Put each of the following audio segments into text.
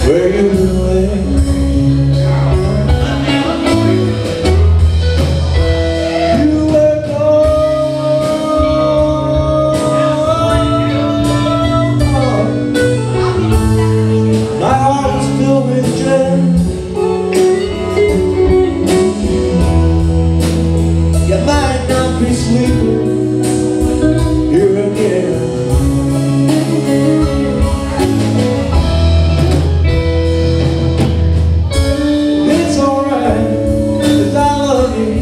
where you lay. You were gone. My heart was filled with dread. You might not be sleeping here again. It's alright, 'cause I love you.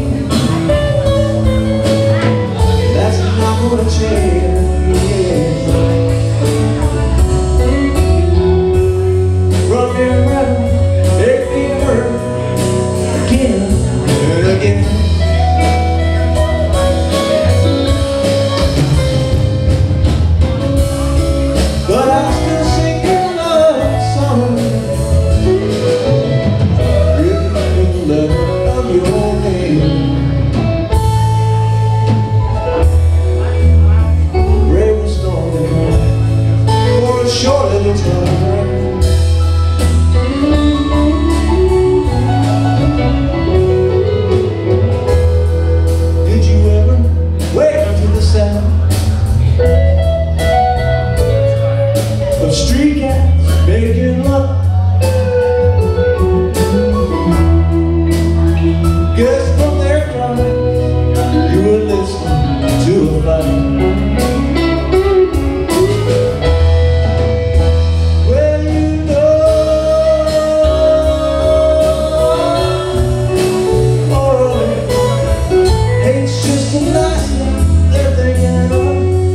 That's not gonna change. Run me around, make me hurt again and again. But I still sing your love song, written in the letter of your name. Brave and stormy for a short little time. Did you ever wake up to the sound of street cats making love? Guess from their cries you were listening to a fight. Well, you know, oh, hate's just a nice thing they're thinking of.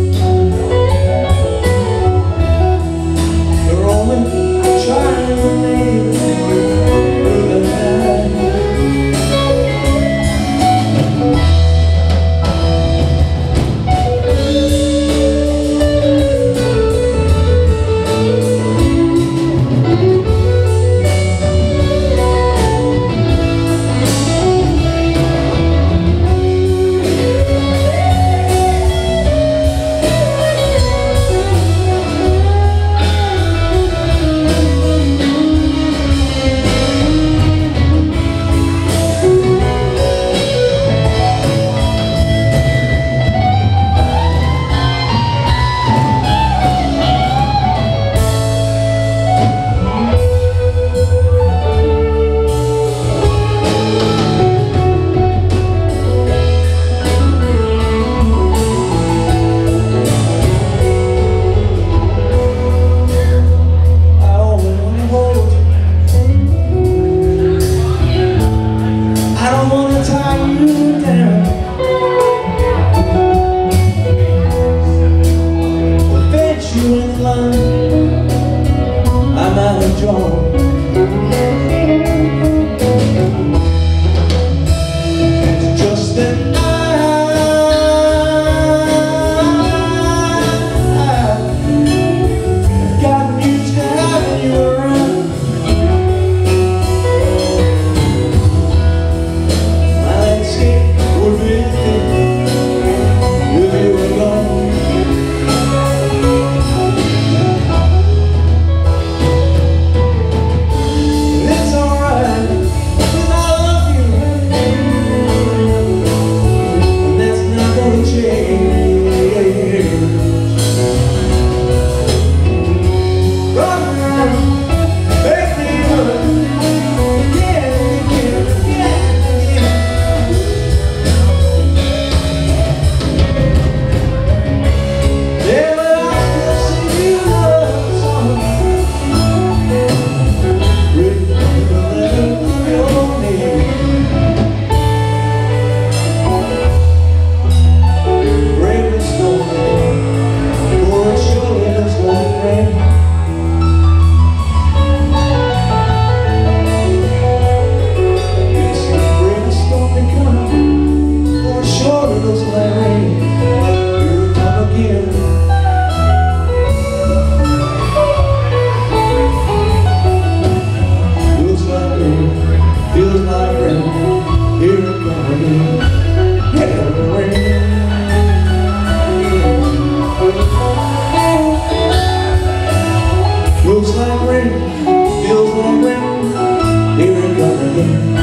They're only trying to leave through the night. I'm out of joy. It's just that I've gotten used to having you around. My landscape would be empty with you alone. love.